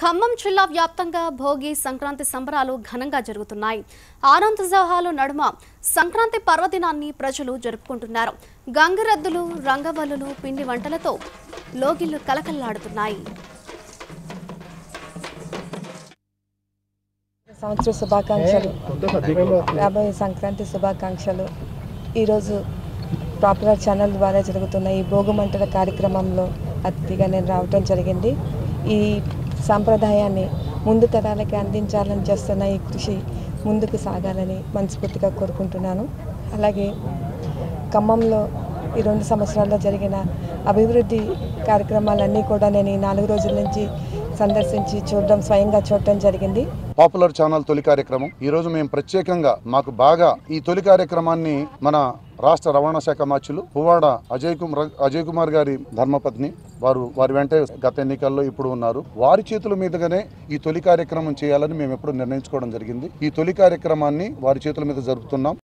ఖమ్మం జిల్లా వ్యాప్తంగా భోగి సంక్రాంతి సంబరాలు ఘనంగా జరుగుతున్నాయి. ఆనందోత్సాహాల నడుమ సంక్రాంతి పర్వదినాన్ని ప్రజలు జరుపుకుంటున్నారు. గంగిరెద్దులు, రంగవల్లులు, పిండి వంటలతో లోగిళ్లు కలకల్లాడుతున్నాయి. సంవత్సర శుభాకాంక్షలు, రాబోయే సంక్రాంతి శుభాకాంక్షలు. ఈరోజు పాపులర్ ఛానల్ ద్వారా జరుగుతున్న ఈ భోగిమంటల కార్యక్రమంలో అతిథిగా నేను రావటం జరిగింది. ఈ సాంప్రదాయాన్ని ముందు తరాలకి అందించాలని చేస్తున్న ఈ కృషి ముందుకు సాగాలని మనస్ఫూర్తిగా కోరుకుంటున్నాను. అలాగే ఖమ్మంలో ఈ 2 సంవత్సరాల్లో జరిగిన అభివృద్ధి కార్యక్రమాలన్నీ కూడా నేను ఈ 4 రోజుల నుంచి సందర్శించి స్వయంగా చూడటం జరిగింది. పాపులర్ ఛానల్ తొలి కార్యక్రమం ఈ రోజు మేము ప్రత్యేకంగా మాకు బాగా ఈ తొలి కార్యక్రమాన్ని మన రాష్ట్ర రవాణా శాఖ మార్చులు పువ్వాడ అజయ్ కుమార్ గారి ధర్మపత్ని వారి వెంటే గత ఎన్నికల్లో ఇప్పుడు ఉన్నారు. వారి చేతుల మీదుగానే ఈ తొలి కార్యక్రమం చేయాలని మేము ఎప్పుడు నిర్ణయించుకోవడం జరిగింది. ఈ తొలి కార్యక్రమాన్ని వారి చేతుల మీద జరుపుతున్నాం.